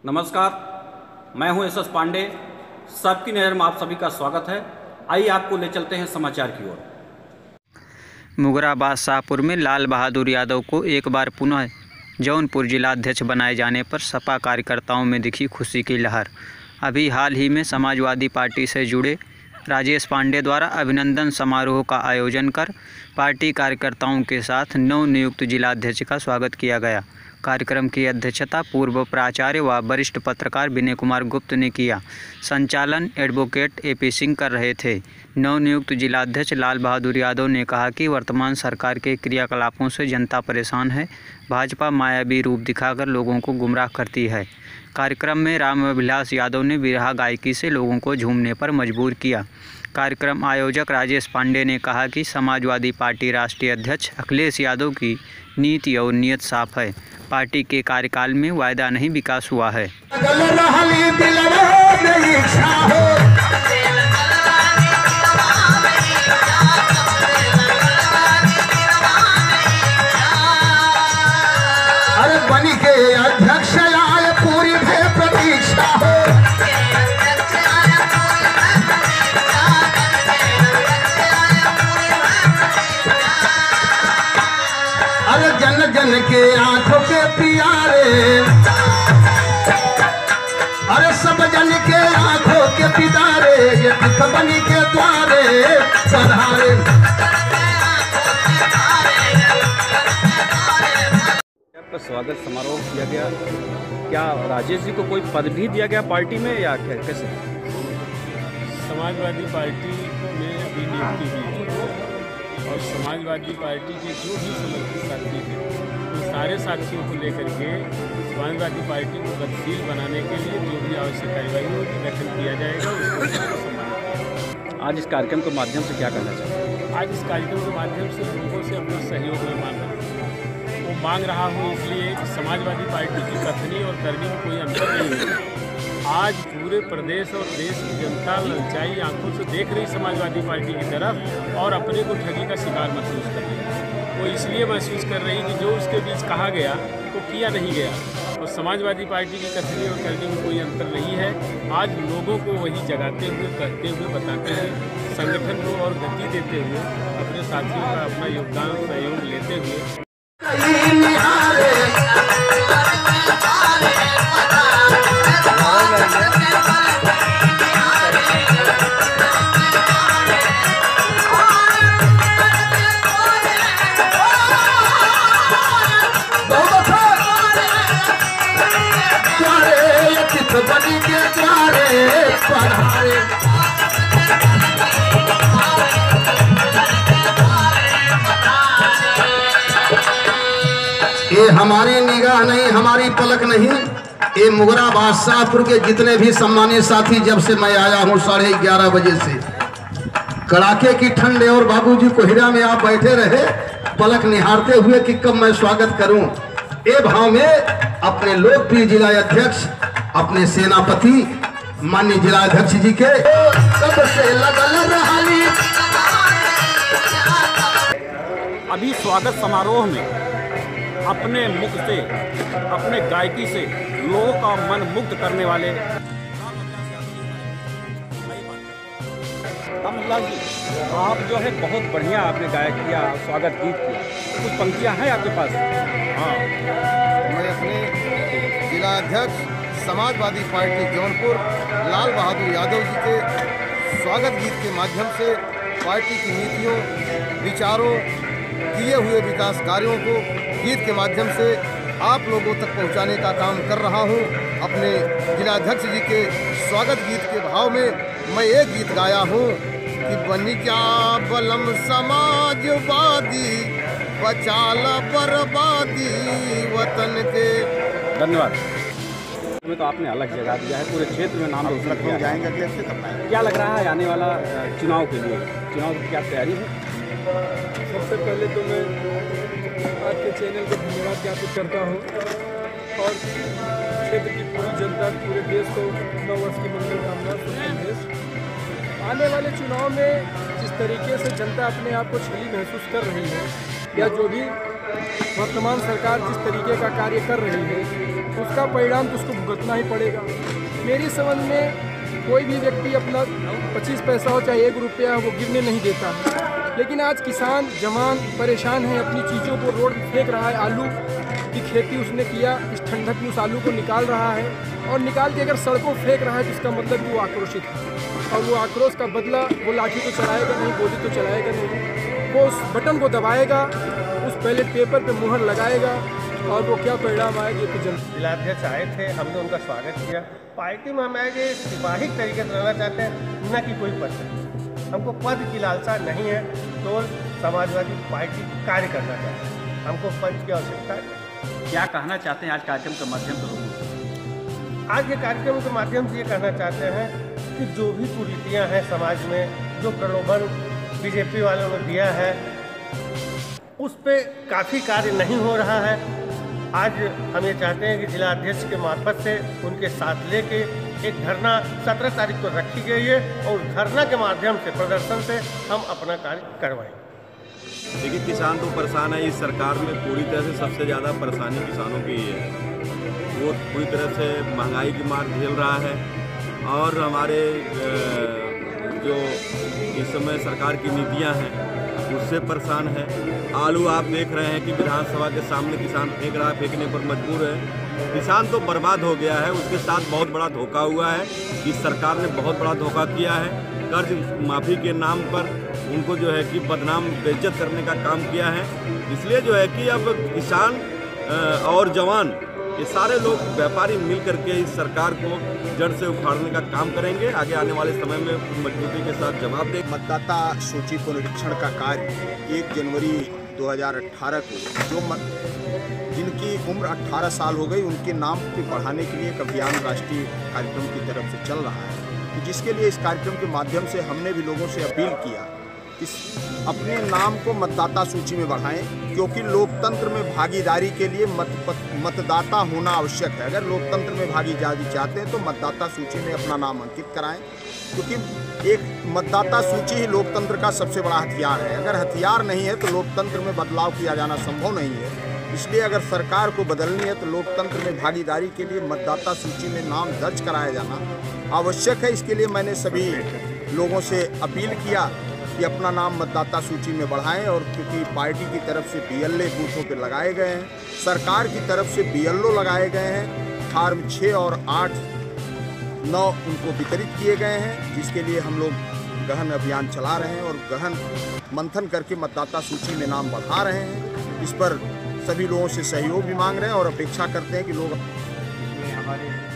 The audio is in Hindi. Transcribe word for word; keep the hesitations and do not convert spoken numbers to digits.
नमस्कार, मैं हूं एस एस पांडे। सबकी नज़र में आप सभी का स्वागत है। आइए आपको ले चलते हैं समाचार की ओर। मुगराबाद शाहपुर में लाल बहादुर यादव को एक बार पुनः जौनपुर जिलाध्यक्ष बनाए जाने पर सपा कार्यकर्ताओं में दिखी खुशी की लहर। अभी हाल ही में समाजवादी पार्टी से जुड़े राजेश पांडे द्वारा अभिनंदन समारोह का आयोजन कर पार्टी कार्यकर्ताओं के साथ नवनियुक्त जिलाध्यक्ष का स्वागत किया गया। कार्यक्रम की अध्यक्षता पूर्व प्राचार्य व वरिष्ठ पत्रकार विनय कुमार गुप्त ने किया। संचालन एडवोकेट ए पी सिंह कर रहे थे। नवनियुक्त जिलाध्यक्ष लाल बहादुर यादव ने कहा कि वर्तमान सरकार के क्रियाकलापों से जनता परेशान है। भाजपा मायावी रूप दिखाकर लोगों को गुमराह करती है। कार्यक्रम में रामविलास यादव ने बिरहा गायकी से लोगों को झूमने पर मजबूर किया। कार्यक्रम आयोजक राजेश पांडे ने कहा कि समाजवादी पार्टी राष्ट्रीय अध्यक्ष अखिलेश यादव की नीति और नीयत साफ है। पार्टी के कार्यकाल में वायदा नहीं विकास हुआ है। अरे बनी के अध्यक्ष आए पूरी भे प्रतीक्षा हो। अरे जन जन के आंखों के प्यारे, अरे सब जन के आंखों के पिदारे, ये दुख बनी के द्वारे पधारे। आपका स्वागत समारोह किया गया, क्या राजेश जी को कोई पद भी दिया गया पार्टी में या कैसे? समाजवादी पार्टी में अभी नियुक्ति हुई है और समाजवादी पार्टी के जो भी समर्थित साथी हैं उन सारे साथियों को लेकर के समाजवादी पार्टी को गतिशील बनाने के लिए जो भी आवश्यक कार्यवाही होगी गठन किया जाएगा। उसको आज इस कार्यक्रम के माध्यम से क्या करना चाहिए? आज इस कार्यक्रम के माध्यम से लोगों से अपना सहयोग मैं मांग रहा हूँ। वो मांग रहा हूँ इसलिए कि समाजवादी पार्टी की कथनी और करनी में कोई अंतर नहीं है। आज पूरे प्रदेश और देश की जनता ललचाई आंखों से देख रही समाजवादी पार्टी की तरफ और अपने को ठगी का शिकार महसूस कर रही है। वो इसलिए महसूस कर रही कि जो उसके बीच कहा गया वो किया नहीं गया। और समाजवादी पार्टी की कथनी और करनी में कोई अंतर नहीं है। आज लोगों को वही जगाते हुए, कहते हुए, बताते हुए, संगठन को और गति देते हुए, अपने साथियों का अपना योगदान सहयोग लेते हुए बनी के द्वारे पधारे। ये हमारी निगाह नहीं, हमारी पलक नहीं, ये मुगराबाद शाहपुर के जितने भी सम्मानित साथी, जब से मैं आया हूँ साढ़े ग्यारह बजे से कड़ाके की ठंडे और बाबूजी कोहिरा में आप बैठे रहे पलक निहारते हुए कि कब मैं स्वागत करूं। ये भाव में अपने लोकप्रिय जिला अध्यक्ष, अपने सेनापति माननीय जिलाध्यक्ष जी के सबसे लगल रहाली। अभी स्वागत समारोह में अपने मुख से, अपने गायकी से लोगों का मन मुग्ध करने वाले रामविलास जी, आप जो है बहुत बढ़िया आपने गायक किया, स्वागत गीत किया। कुछ पंक्तियां हैं आपके पास? हाँ, मैं अपने जिलाध्यक्ष समाजवादी पार्टी जौनपुर लाल बहादुर यादव जी के स्वागत गीत के माध्यम से पार्टी की नीतियों, विचारों, किए हुए विकास कार्यों को गीत के माध्यम से आप लोगों तक पहुंचाने का काम कर रहा हूं। अपने जिलाध्यक्ष जी के स्वागत गीत के भाव में मैं एक गीत गाया हूं कि बनी क्या बलम समाजवादी, बचाला बर्बादी वतन के। धन्यवाद। में तो आपने अलग जगह दिया है, पूरे क्षेत्र में नाम रोशन किया जाएंगे। क्या लग रहा है आने वाला चुनाव के लिए? चुनाव की क्या तैयारी है? सबसे पहले तो मैं आपके चैनल को धन्यवाद ज्ञापित करता हूँ और क्षेत्र की पूरी जनता, पूरे देश को नव वर्ष की मंगल कामना संदेश। आने वाले चुनाव में जिस तरीके से जनता अपने आप को छली महसूस कर रही है या जो भी वर्तमान सरकार जिस तरीके का कार्य कर रही है उसका परिणाम तो उसको भुगतना ही पड़ेगा। मेरी समझ में कोई भी व्यक्ति अपना पच्चीस पैसा हो चाहे एक रुपया वो गिरने नहीं देता है, लेकिन आज किसान जवान परेशान है, अपनी चीज़ों को रोड फेंक रहा है। आलू की खेती उसने किया, इस ठंडक में उस आलू को निकाल रहा है और निकाल के अगर सड़कों फेंक रहा है तो इसका मतलब कि वो आक्रोशित है और वो आक्रोश का बदला वो लाठी तो चलाएगा नहीं, गोली तो चलाएगा नहीं, वो उस बटन को दबाएगा, उस बैलेट पेपर पे मुहर लगाएगा और वो क्या परिणाम आएगा ये तो जन। जिलाध्यक्ष आए थे, हमने उनका स्वागत किया। पार्टी में हम आए सिपाही तरीके से रहना चाहते हैं, न कि कोई पद। हमको पद की लालसा नहीं है, तो समाजवादी पार्टी कार्य करना चाहते हैं, हमको पद की आवश्यकता है। क्या कहना चाहते हैं आज कार्यक्रम के माध्यम से लोगों को? आज के कार्यक्रम के माध्यम से ये कहना चाहते हैं कि जो भी कुरीतियाँ हैं समाज में, जो प्रलोभन बीजेपी वालों ने दिया है, उस पर काफ़ी कार्य नहीं हो रहा है। आज हम ये चाहते हैं कि जिला अध्यक्ष के मार्फत से उनके साथ लेके एक धरना सत्रह तारीख को रखी गई है और धरना के माध्यम से प्रदर्शन से हम अपना कार्य करवाएंगे। देखिए, किसान तो परेशान है। इस सरकार में पूरी तरह से सबसे ज़्यादा परेशानी किसानों की ही है। वो पूरी तरह से महंगाई की मार झेल रहा है और हमारे जो इस समय सरकार की नीतियां हैं उससे परेशान है। आलू आप देख रहे हैं कि विधानसभा के सामने किसान फेंक रहा है, फेंकने पर मजबूर है। किसान तो बर्बाद हो गया है, उसके साथ बहुत बड़ा धोखा हुआ है। इस सरकार ने बहुत बड़ा धोखा किया है। कर्ज माफ़ी के नाम पर उनको जो है कि बदनाम बेइज्जत करने का काम किया है। इसलिए जो है कि अब किसान और जवान ये सारे लोग व्यापारी मिल करके इस सरकार को जड़ से उखाड़ने का काम करेंगे। आगे आने वाले समय में मजबूती के साथ जवाब दें। मतदाता सूची पुनरीक्षण का कार्य एक जनवरी दो हज़ार अठारह को जो मत, जिनकी उम्र अठारह साल हो गई उनके नाम को बढ़ाने के लिए एक अभियान राष्ट्रीय कार्यक्रम की तरफ से चल रहा है, तो जिसके लिए इस कार्यक्रम के माध्यम से हमने भी लोगों से अपील किया कि अपने नाम को मतदाता सूची में बढ़ाएं, क्योंकि लोकतंत्र में भागीदारी के लिए मत, मतदाता होना आवश्यक है। अगर लोकतंत्र में भागीदारी चाहते हैं तो मतदाता सूची में अपना नाम अंकित कराएं, क्योंकि एक मतदाता सूची ही लोकतंत्र का सबसे बड़ा हथियार है। अगर हथियार नहीं है तो लोकतंत्र में बदलाव किया जाना संभव नहीं है। इसलिए अगर सरकार को बदलनी है तो लोकतंत्र में भागीदारी के लिए मतदाता सूची में नाम दर्ज कराया जाना आवश्यक है। इसके लिए मैंने सभी लोगों से अपील किया कि अपना नाम मतदाता सूची में बढ़ाएं, और क्योंकि पार्टी की तरफ से बीएलओ बूथों पर लगाए गए हैं, सरकार की तरफ से बीएलओ लगाए गए हैं, फार्म छः और आठ नौ उनको वितरित किए गए हैं, जिसके लिए हम लोग गहन अभियान चला रहे हैं और गहन मंथन करके मतदाता सूची में नाम बढ़ा रहे हैं। इस पर सभी लोगों से सहयोग भी मांग रहे हैं और अपेक्षा करते हैं कि लोग इसमें हमारे